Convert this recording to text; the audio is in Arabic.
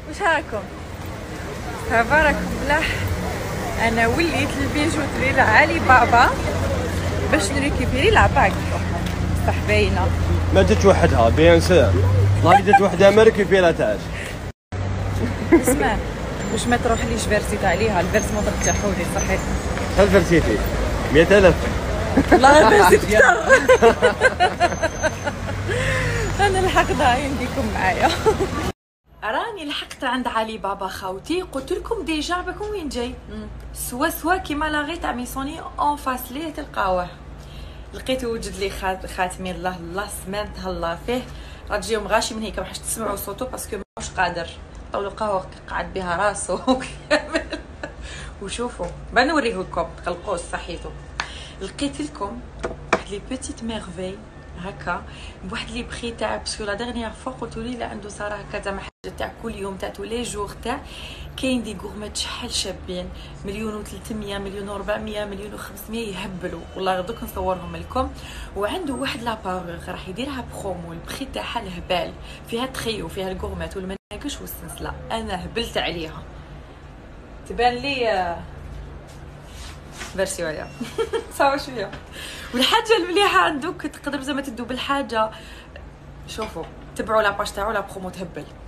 واش راكم؟ صافا راكم ملاح. انا وليت البيجوتري لعلي بابا باش نريكيبيري لاباك صح باينه. ما جات وحدها بيان سور، غادي جات وحدها ما ريكيبيراتهاش. اسمع واش ما تروحليش فيرسيت عليها، الفيرسمون ترجعوا لي صحيح. شحال فرسيتي؟ 100,000. لا فيرسيت كثر. انا لحقت عندكم معايا. راني لحقت عند علي بابا خاوتي، قلت لكم ديجا بكم وين جاي سوا كيما لاغي تاع ميسوني اون فاس ليه تلقاوه. لقيته وجد لي خاتمين الله سمان تهلا فيه. راجيهم غاشي من هيك باش تسمعوا صوته باسكو ماهوش قادر. طولوا قهوه قعد بها راسو كامل. وشوفوا بنوريه لكم تقلقوش صحيتو. لقيت لكم واحد لي بيتيت ميرفي هكا بواحد لي بخي تاع باسكو لا ديرنيير فوا قلتوا لي لا عنده صراحه هكا تاع حاجه تاع كل يوم تاع لي جور تاع كاين دي غورميت شحال شابين 1,300,000 1,400,000 1,500,000 يهبلوا والله دوك نصورهم لكم. وعنده واحد لاباغور راح يديرها برومو البخي تاعها الهبال فيها تخيو فيها الغورميت والمناقش والسنسله. انا هبلت عليها تبان لي فيرسيويا صافا شويه. والحاجه المليحه عندك تقدر زعما تدوب الحاجه. شوفوا تبعوا لاباج تاعو لا برومو تهبل.